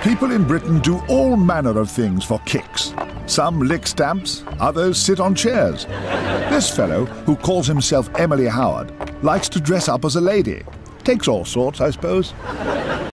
People in Britain do all manner of things for kicks. Some lick stamps, others sit on chairs. This fellow, who calls himself Emily Howard, likes to dress up as a lady. Takes all sorts, I suppose.